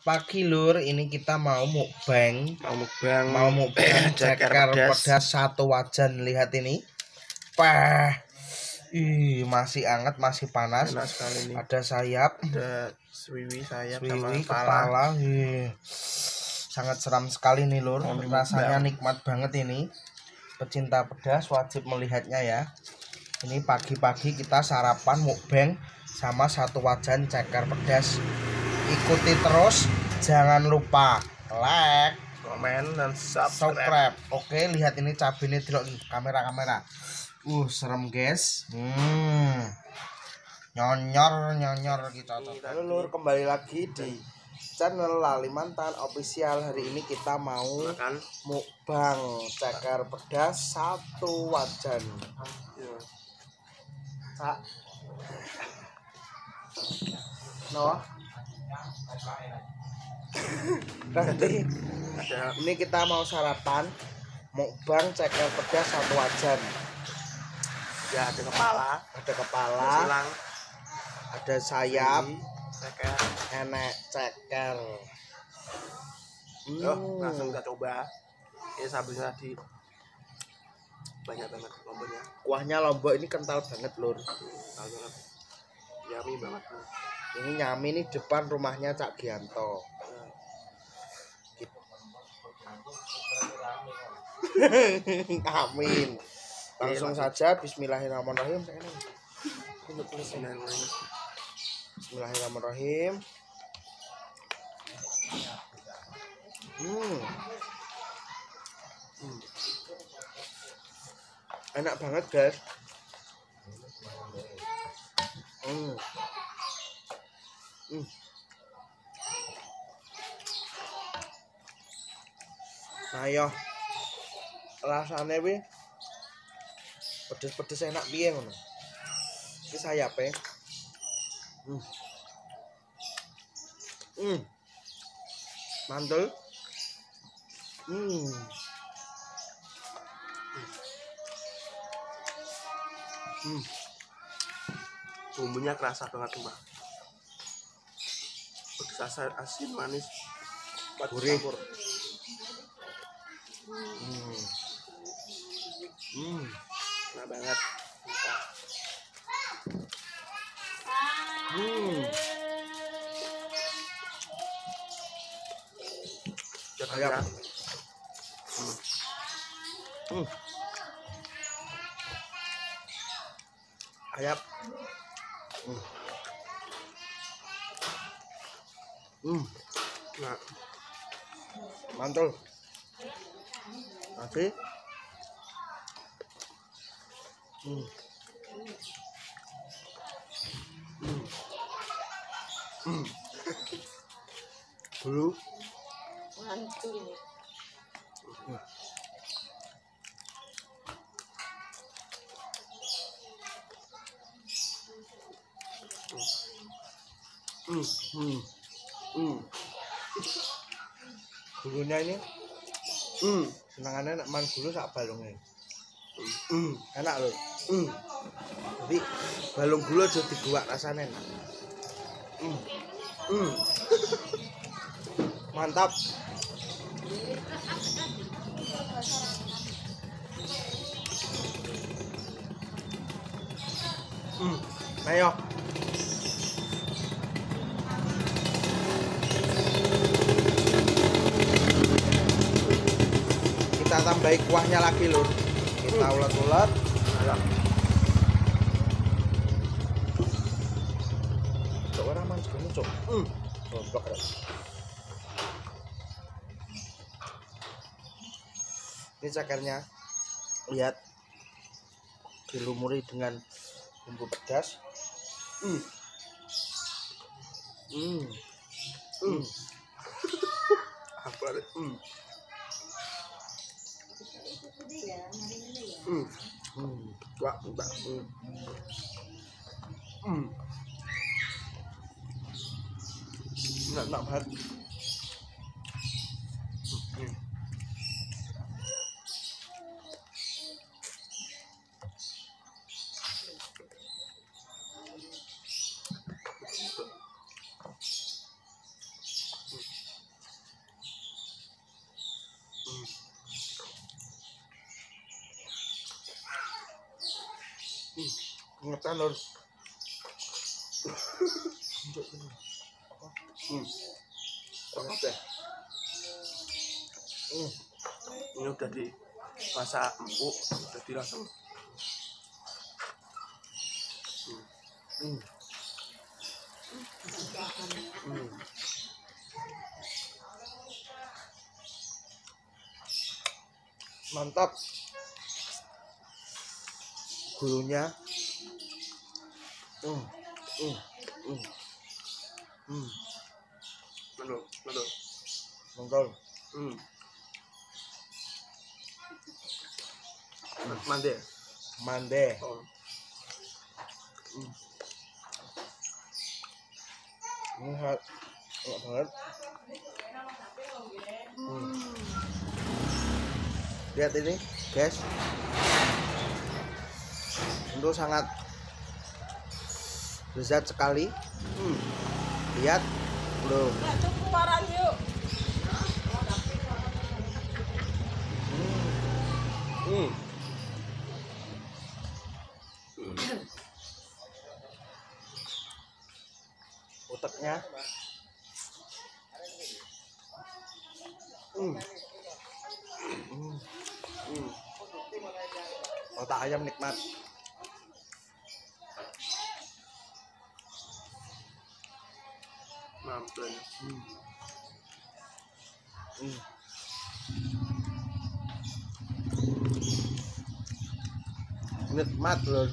pagi lur, ini kita mau mukbang ceker pedas 1 wajan. Lihat ini, masih hangat, masih panas. Ada sayap, ada swiwi sayap, swiwi, sama kepala. Sangat seram sekali nih lur, rasanya nikmat banget ini. Pecinta pedas wajib melihatnya ya. Ini pagi-pagi kita sarapan mukbang sama 1 wajan ceker pedas. Ikuti terus, jangan lupa like, komen, dan subscribe. Oke, lihat ini cabenya delok kamera. Serem guys. Nyonyor kita. Halo lur, kembali lagi di channel Lalimantan Official. Hari ini kita mau mukbang ceker pedas 1 wajan. Nanti ini kita mau sarapan mukbang ceker pedas 1 wajan. Ya, ada kepala, silang, ada sayap, ceker, enek ceker. Langsung kita coba. Ini sambilnya tadi banyak banget lomboknya. Kuahnya lombok ini kental banget lur. Kental banget. Yummy banget. Ini nyami nih depan rumahnya Cak Gianto. Amin. Langsung saja, bismillahirrahmanirrahim. Bismillahirrahmanirrahim. Enak banget guys. Ayo, rasanya wi pedes enak piye ngono. Iki sayape. Mantul. Bumbunya kerasa banget mbak. Pedas, asin, manis, gurih. Enak banget. Ayam. Ayam. Nah, mantul. Nanti. Dulu. Mantul. Gulunya ini senangannya nak man gulu sak balungnya. Enak loh. Jadi balung gulu aja diguak rasanya. Mantap. Ayo. Kita tambahin kuahnya lagi lur. Kita ulet-ulet. Cok orang man segini cok. Goblok ya. Ini cekernya, lihat, dilumuri dengan bumbu pedas. apa deh? Wah, mbak. Enak banget. Ngetan lur. Banget deh. Ini udah dimasak empuk, jadi langsung. Mantap. Gurunya. Betul, betul. Mantap. Mande. Mande. Oh. Ini enak banget. Lihat ini, guys. Itu sangat lezat sekali. Lihat, bro. Uteknya. Otak ayam nikmat. Mampun. Nikmat loh.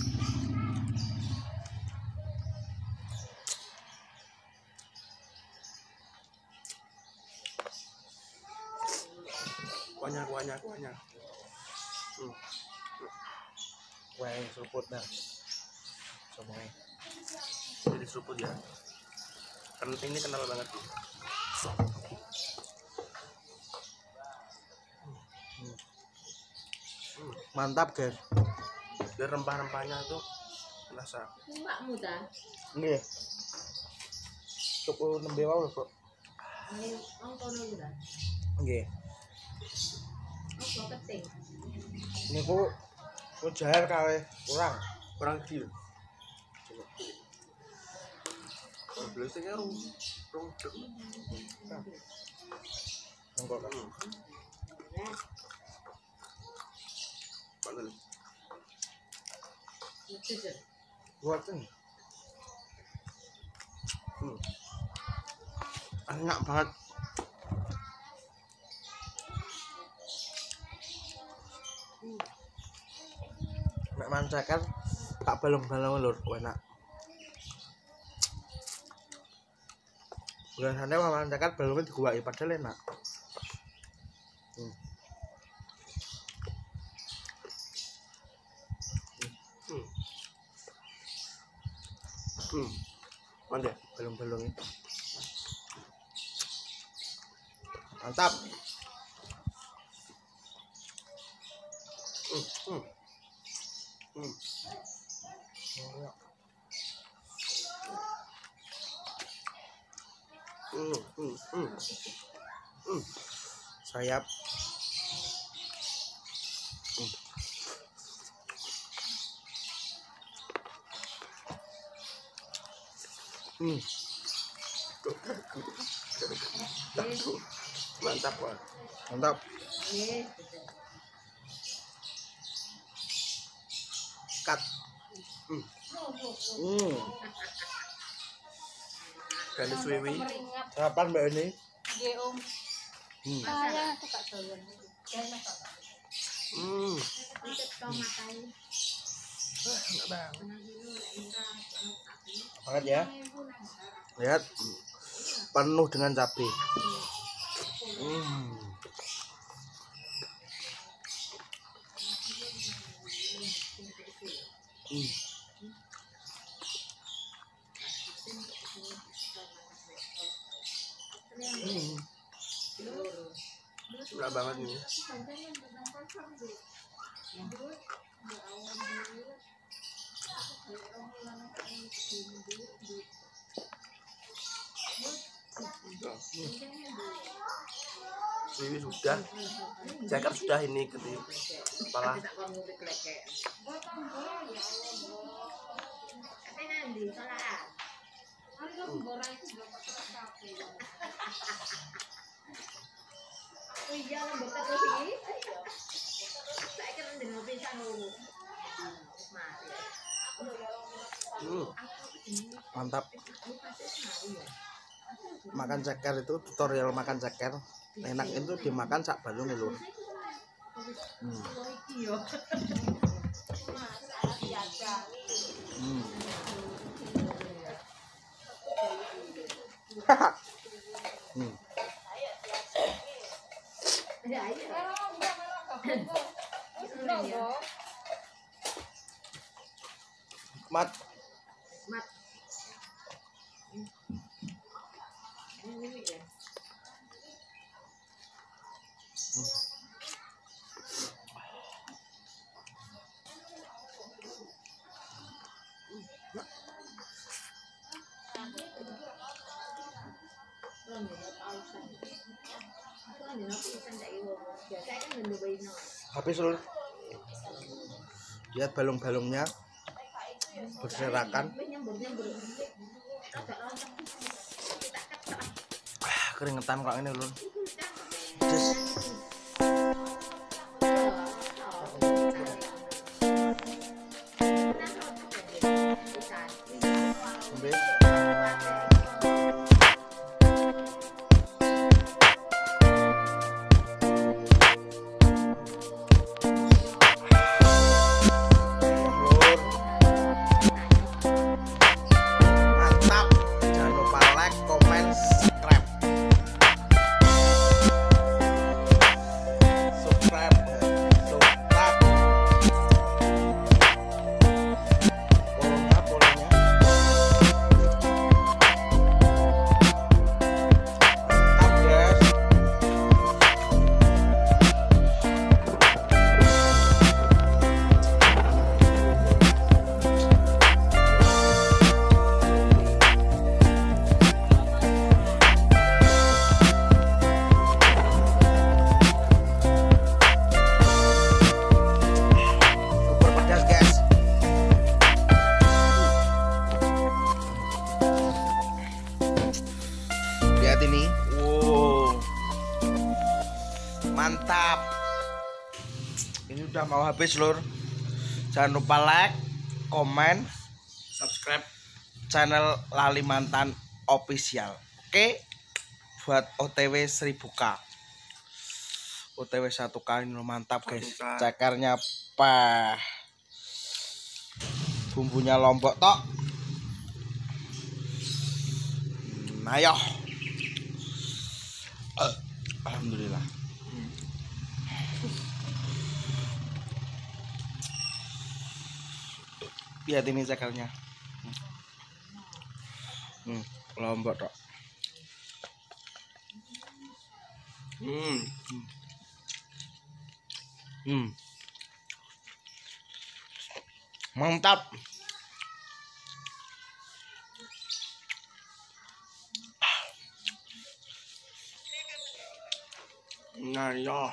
Kuahnya. Wah, seruput dah. Semuanya. Jadi seruput ya. Kan ini kental banget nih. Mantap, guys. Dan rempah-rempahnya tuh rasa. Mbak muda. Nggih. Cukup nembe wae, Kok. Ini kono muda. Nggih. Oh, keting. Niku ujar kawe Kurang kecil. Biasanya rung. Monggo, Kak. Panten. Buatan. Enak banget. Nek mancakan tak balung-balung lur, enak. Biasanya mancakan balungnya diguwaki padahal enak. Mantap. Balung-balung itu. Mantap. Sayap. Mantap, Pak. Mantap. Cut. Ganda suwi. Sarapan Mbak ini. Nggih, Om. Saya suka doyan. Banget ya. Lihat. Penuh dengan cabai. Enak banget nih. Ini sudah, ceker sudah ini gede kepala. Mantap. Makan ceker itu tutorial makan ceker. Enak itu dimakan sak balung lho. Mat. Habis lur. Lihat balung-balungnya berserakan. Keringetan kok ini lur. Ini wow, mantap. Ini udah mau habis lur. Jangan lupa like, komen, subscribe channel Lalimantan Official. Oke, buat OTW 1000k, OTW 1k ini mantap guys. Cekernya apa, bumbunya Lombok tok. Ayo. Alhamdulillah. Lihat ini cekernya. Lombok tok. Mantap. Nah, ya.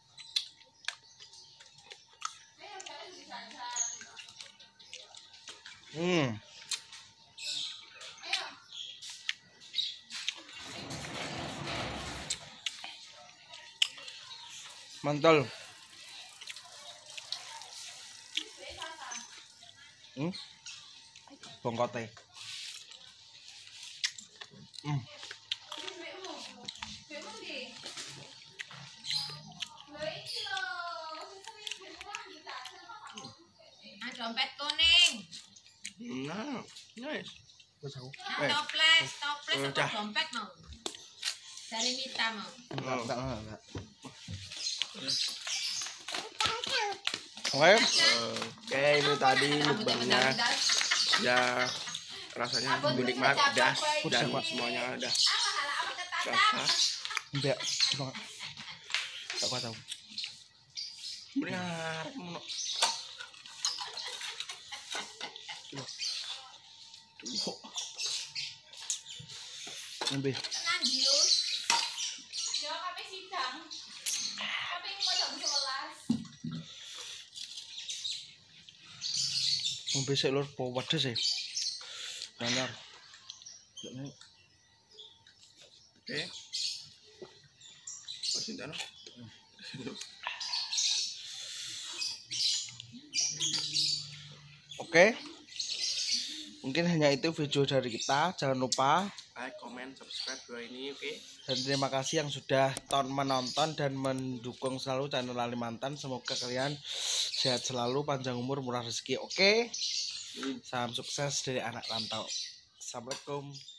Mantul. Bongkote. Dompet kuning. Nah, nice. Toples apa dompet mau? Dari Mita mau. Enggak. Oke, ini tadi mukbangnya ya, rasanya nikmat, pedas, dan semuanya udah rasa. Enggak tahu. Benar. Ambil. Besok lur po pedes sih. Benar. Oke. Pasintan. Oke. Mungkin hanya itu video dari kita. Jangan lupa Like, comment, subscribe video ini, oke? dan terima kasih yang sudah menonton dan mendukung selalu channel Kalimantan. Semoga kalian sehat selalu, panjang umur, murah rezeki. Oke. Salam sukses dari anak rantau. Assalamualaikum.